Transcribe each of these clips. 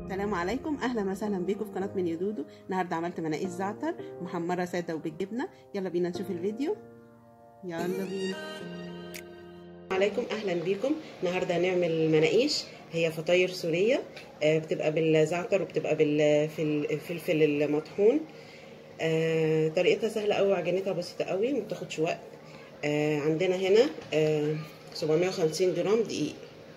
السلام عليكم، اهلا وسهلا بيكم في قناه منيو دودو. النهارده عملت مناقيش زعتر محمره ساده وبالجبنه. يلا بينا نشوف الفيديو. يلا بينا. عليكم، اهلا بيكم. النهارده هنعمل مناقيش، هي فطاير سوريه، بتبقى بالزعتر وبتبقى بالفلفل المطحون. طريقتها سهله قوي وعجينتها بسيطه قوي، ما بتاخدش وقت. عندنا هنا 750 جرام دقيق،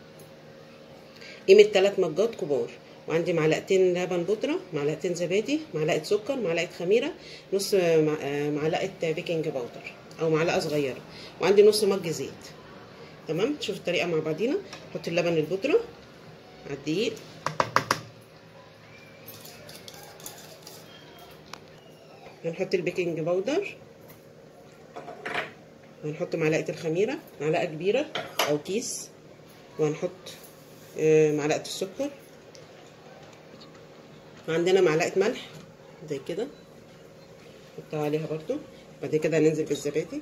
قيمه 3 مجات كبار، وعندي معلقتين لبن بودره، معلقتين زبادي، معلقه سكر، معلقه خميره، نص معلقه بيكنج باودر او معلقه صغيره، وعندي نص مج زيت. تمام، نشوف الطريقه مع بعضينا. نحط اللبن البودره على الدقيق، هنحط البيكنج باودر، هنحط معلقه الخميره، معلقه كبيره او كيس، وهنحط معلقه السكر، وعندنا معلقه ملح زي كده نحطها عليها برضو. بعد كده هننزل بالزبادي،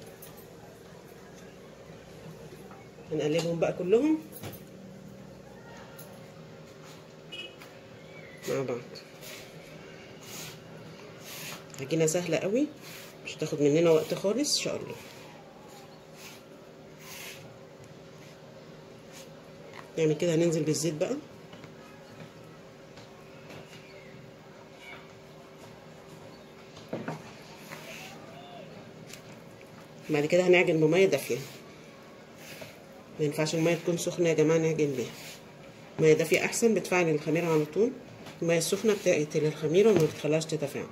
هنقلبهم بقى كلهم مع بعض. عجينه سهله قوي، مش هتاخد مننا وقت خالص ان شاء الله. نعمل كده، هننزل بالزيت بقى. بعد كده هنعجن بميه دافيه، ما ينفعش الميه تكون سخنه يا جماعه نعجن بيها. ميه دافيه احسن، بتفعل الخميره على طول. الميه السخنه بتقتل الخميره وما بتخليهاش تتفاعل.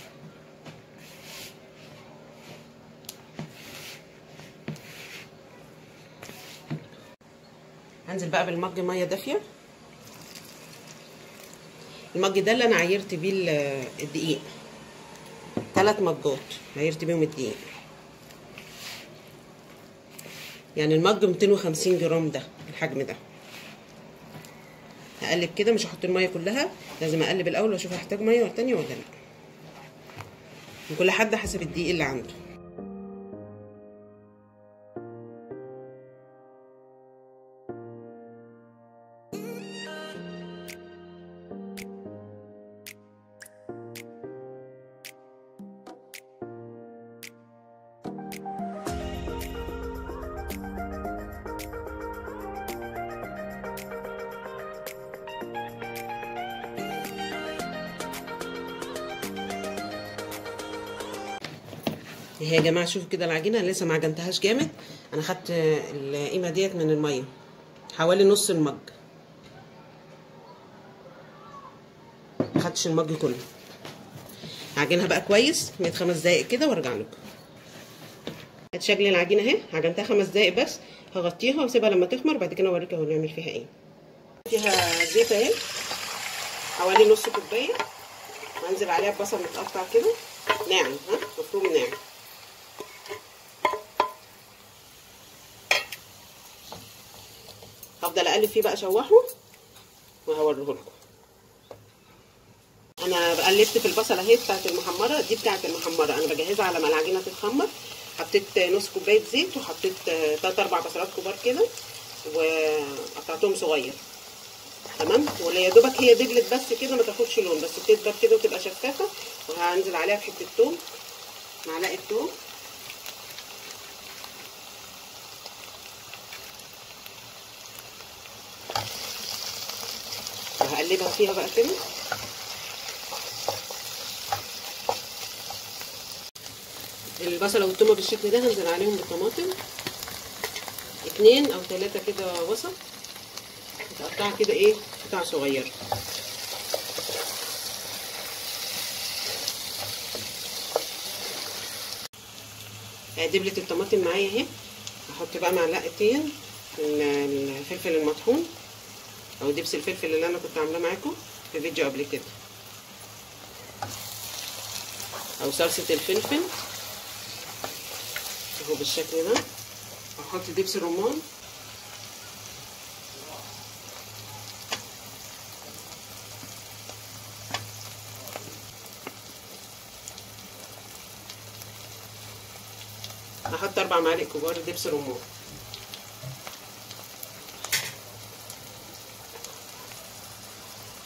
هنزل بقى بالمج ميه دافيه. المج ده اللي انا عايرت بيه الدقيق، 3 مجات عايرت بيهم الدقيق، يعني المج 250 جرام، ده الحجم ده. هقلب كده، مش هحط الميه كلها، لازم اقلب الاول واشوف هحتاج ميه تانية ولا لا، وكل حد حسب الدقيق اللي عنده. اهي يا جماعه، شوفوا كده العجينه لسه ما عجنتهاش جامد. انا خدت القيمه ديت من الميه، حوالي نص المج، ما خدتش المج كله. هعجنها بقى كويس من 5 دقايق كده وارجع لكم. شكل العجينه اهي، عجنتها 5 دقايق بس. هغطيها واسيبها لما تخمر، بعد كده اوريكم هنعمل فيها ايه. فيها زيت اهي، حوالي نص كوبايه، وهنزل عليها ببصل متقطع كده ناعم، مفروم ناعم. هفضل اقلب فيه بقى اشوحه وهوريه لكم. انا قلبت في البصله اهي بتاعت المحمره دي، بتاعت المحمره انا بجهزها على ما العجينه تتخمر. حطيت نص كوبايه زيت، وحطيت 3-4 بصلات كبار كده وقطعتهم صغير. تمام، واللي يا دوبك هي دبلت بس كده، ما تاخدش لون، بس تدبل كده وتبقى شفافه. وهنزل عليها بحته ثوم، معلقه ثوم، وهقلبها فيها بقى كده. البصله والثوم بالشكل ده، هنزل عليهم بالطماطم 2 أو 3 كده وسط، متقطعه كده ايه قطع صغيره. دبلت الطماطم معايا اهي. هحط بقى معلقتين الفلفل المطحون، او دبس الفلفل اللي انا كنت عاملاه معاكم في فيديو قبل كده، او صلصه الفلفل اهو بالشكل ده. هحط دبس الرمان، هحط 4 معالق كبار دبس رمان.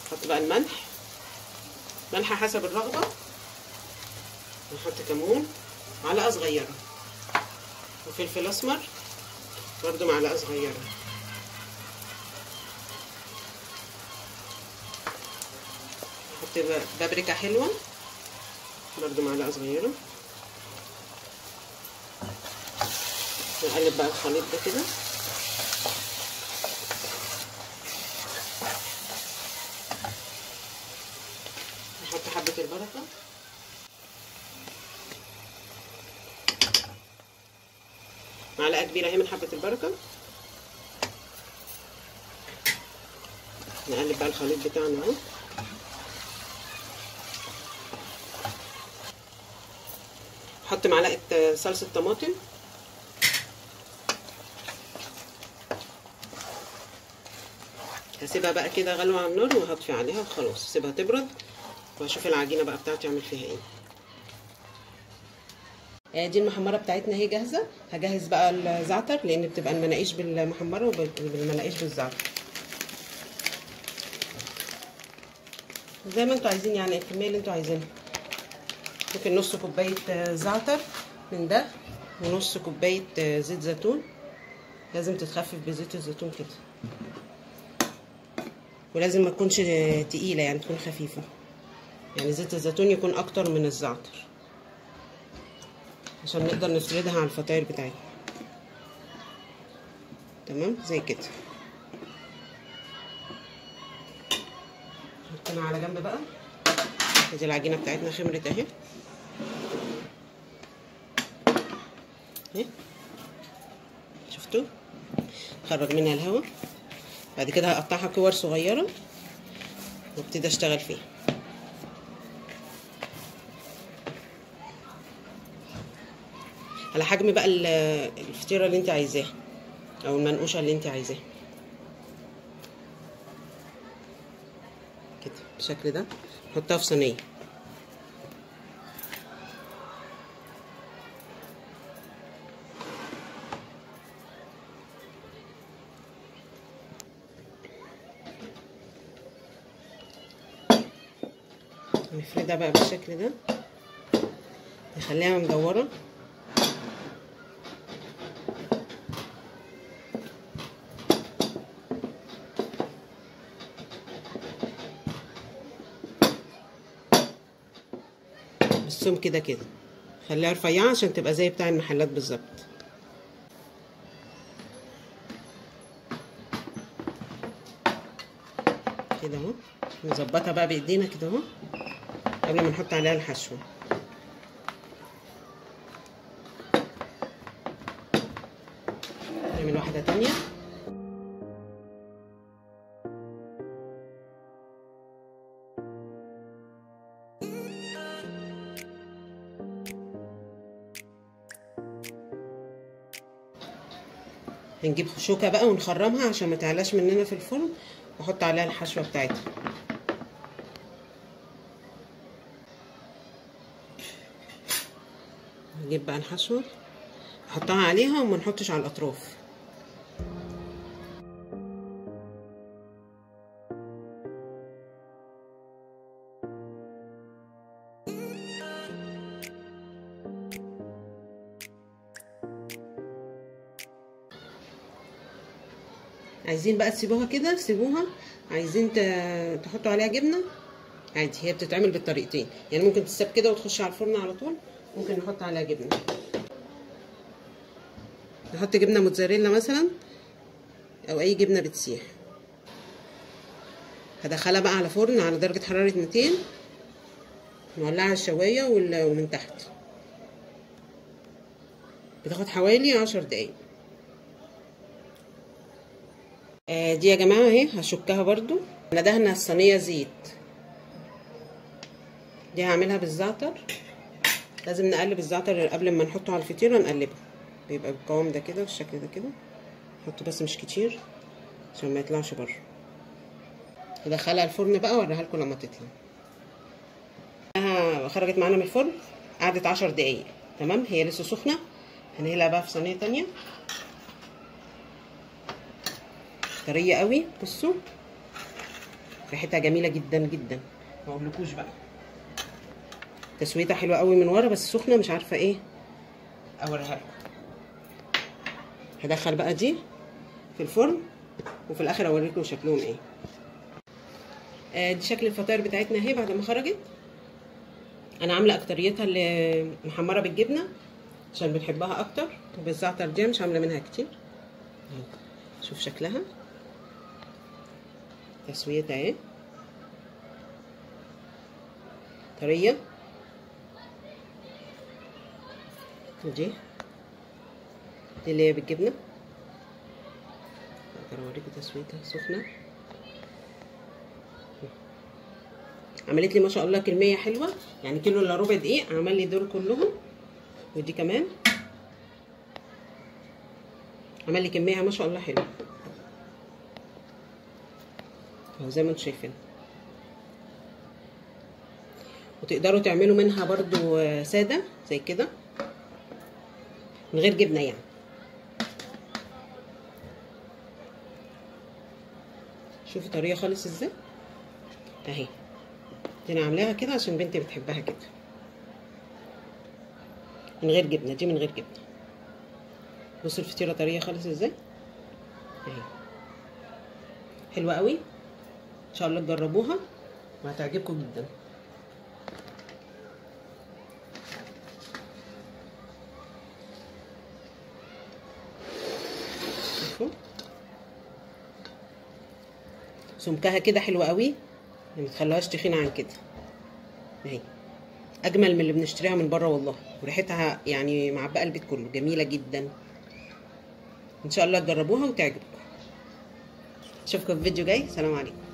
نحط بقى الملح، ملح حسب الرغبه. نحط كمون معلقه صغيره، وفلفل اسمر برضو معلقه صغيره. نحط بابريكا حلوه برضو معلقه صغيره. نقلب بقى الخليط ده كده. نحط حبه البركه، معلقه كبيره اهي من حبه البركه. نقلب بقى الخليط بتاعنا اهو. نحط معلقه صلصه طماطم، هسيبها بقى كده غلوه على النار وهطفي عليها وخلاص. سيبها تبرد واشوف العجينه بقى بتاعتي اعمل فيها ايه. دي المحمره بتاعتنا اهي جاهزه. هجهز بقى الزعتر لان بتبقى المناقيش بالمحمره وبالمناقيش بالزعتر زي ما انتوا عايزين، يعني الكميه اللي انتوا عايزينها. ممكن نص كوبايه زعتر من ده ونص كوبايه زيت زيتون. لازم تتخفف بزيت الزيتون كده، ولازم ما تكونش تقيله يعني تكون خفيفه. يعني زيت الزيتون يكون اكتر من الزعتر عشان نقدر نفردها على الفطاير بتاعتنا. تمام زي كده. حطينا على جنب بقى. ادي العجينه بتاعتنا خمرت اهي. شفتوا؟ خرج منها الهواء. بعد كده هقطعها كور صغيره وابتدي اشتغل فيها على حجم بقى الفطيره اللي انت عايزاها او المنقوشه اللي انت عايزاها كده بالشكل ده. نحطها في صينيه. نفردها بقى بالشكل ده، نخليها مدوره. بالسم كده كده، خليها رفيعه عشان تبقى زي بتاع المحلات بالظبط كده اهو. نظبطها بقى بايدينا كده اهو قبل ما نحط عليها الحشو. نعمل واحده تانية. هنجيب شوكه بقى ونخرمها عشان ما تعلاش مننا في الفرن، واحط عليها الحشوه بتاعتها. نجيب بقى الحشوه نحطها عليها وما نحطش على الاطراف. عايزين بقى تسيبوها كده سيبوها، عايزين تحطوا عليها جبنه عادي. هي بتتعمل بالطريقتين، يعني ممكن تسيب كده وتخش على الفرن على طول، ممكن نحط عليها جبنه. نحط جبنه موتزاريلا مثلا او اي جبنه بتسيح. هدخلها بقى على فرن على درجه حراره 200، نولعها الشوايه ومن تحت. بتاخد حوالي 10 دقايق. دي يا جماعه اهي هشكها برضو. انا دهنه الصينيه زيت. دي هعملها بالزعتر. لازم نقلب الزعتر قبل ما نحطه على الفطيره، نقلبه بيبقى بالقوام ده كده بالشكل ده كده. نحطه بس مش كتير عشان ما يطلعش بره. هدخلها الفرن بقى واوريها لكم لما تطلع. خرجت معانا من الفرن، قعدت 10 دقايق. تمام، هي لسه سخنه. هنقلها بقى في صينيه تانية طريه قوي. بصوا ريحتها جميله جدا جدا، ما اقولكوش بقى. تسويتها حلوه قوي من ورا بس سخنه، مش عارفه ايه اوريها لكم. هدخل بقى دي في الفرن وفي الاخر اوريكم شكلهم ايه. دي شكل الفطاير بتاعتنا اهي بعد ما خرجت. انا عامله اكتريتها اللي محمره بالجبنه عشان بنحبها اكتر، وبالزعتر دي مش عامله منها كتير. شوف شكلها، تسويتها اهي طريه. ودي اللي هي بالجبنه، اقدر اوريكم تسويتها سخنه. عملت لي ما شاء الله كميه حلوه، يعني كيلو الا ربع دقيق عمل لي دول كلهم. ودي كمان عمل لي كميه ما شاء الله حلوه اهو زي ما انتم شايفين. وتقدروا تعملوا منها برضو ساده زي كده من غير جبنه يعني. شوفوا طريه خالص ازاي اهي. دي انا عاملاها كده عشان بنتي بتحبها كده من غير جبنه، دي من غير جبنه. بصوا الفطيره طريه خالص ازاي اهي، حلوه قوي. ان شاء الله تجربوها وهتعجبكم جدا. شوفوا سمكها كده حلوه قوي، ما تخلوهاش تخينه عن كده اهي. اجمل من اللي بنشتريها من بره والله، وريحتها يعني معبقه البيت كله، جميله جدا. ان شاء الله تجربوها وتعجبكم. اشوفكم في فيديو جاي، سلام عليكم.